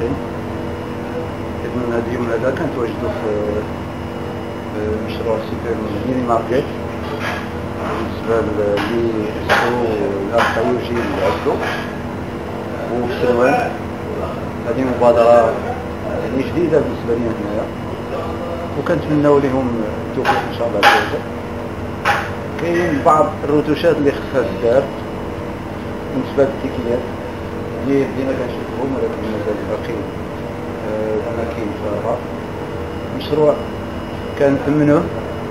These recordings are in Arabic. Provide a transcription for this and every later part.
السن. إذن هذا اليوم هذا كنتواجدوا في مشروع سوبر ميني ماركت بالنسبة لسوق الأرخيوجي العزلو وفي سلوان. هذه مبادرة يعني جديدة بالنسبة لنا هنايا، وكنتمناو لهم التوفيق إن شاء الله عز وجل. كاين بعض الروتوشات اللي خصها تدار بالنسبة للتيكيات اللي بدينا كنشوفهم، ولكن مازال باقي الأماكن فارغة. مشروع كنثمنوه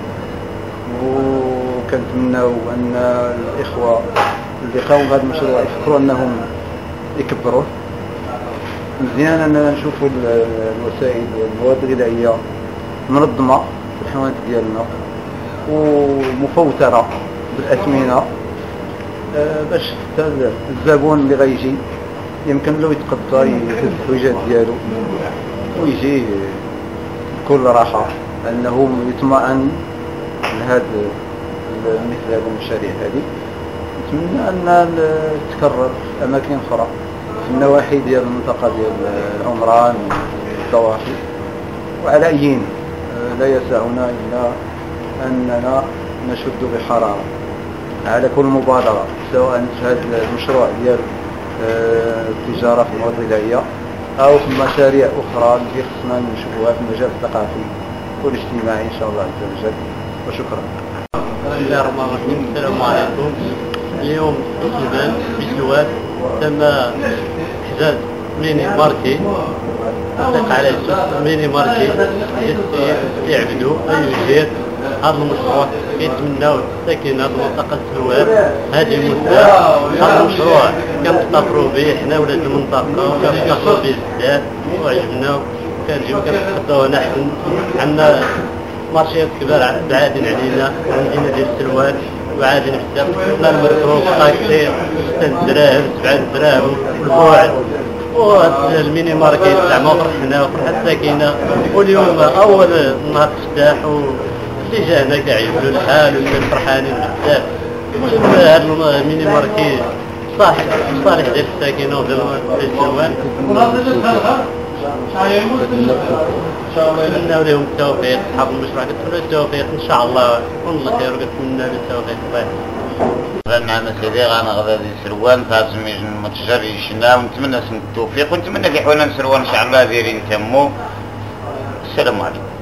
وكنتمناو أن الإخوة اللي قاموا بهذا المشروع يفكروا أنهم يكبروه. مزيان أننا نشوفوا الوسائل والمواد الغذائية منظمة في الحوانت ديالنا ومفوترة بالأثمنة، باش حتى الزبون اللي غيجي يمكن له يتقدر يهز الحويجات ديالو ويجي بكل راحة، أنه يطمئن لهذا مثل هذه المشاريع هذه. نتمنى أن تتكرر في أماكن أخرى في النواحي ديال المنطقة ديال العمران والضواحي. وعلى أيين لا يسعنا إلا أننا نشد بحرارة على كل مبادرة، سواء في هذا المشروع ديال التجارة في المواد الغذائية أو في مشاريع أخرى اللي خصنا نشوفوها في المجال الثقافي والاجتماعي إن شاء الله عز وجل. وشكرا. بسم الله الرحمن الرحيم. السلام عليكم. اليوم في سلوان تم إحداث ميني ماركي أطلق عليه ميني ماركي يعبدوا ويجير. هذا المشروع كيتمناو الساكنة المنطقة سلوان هذه المدة. هذا المشروع كنفتخروا به حنا ولاد المنطقة وكنفتخروا به بزاف وعجبنا، وكنجيو كنتقداو هنا حسن. عندنا مارشيات كبار بعادين علينا عندنا ديال سلوان وعادين بزاف. حنا المركروب طاكسي 6 دراهم 7 دراهم البوع. وهذا الميني ماركت زعما فرحنا وفرحة الساكنة، واليوم أول نهار تفتح اللي جا هنا كيعجبو الحال وكان فرحانين بزاف. هذا الميني ماركت صالح ديال الساكنة وديال سلوان. نتمناو لهم التوفيق، أصحاب المشروع كنتمناو التوفيق إن شاء الله والله خير، وكنتمناو التوفيق. نعم سيدي غنغدا ديال سلوان فازميج المتجر يشنا، ونتمنى التوفيق، ونتمنى في حوانا سلوان ان شاء الله دايرين تمو. السلام عليكم.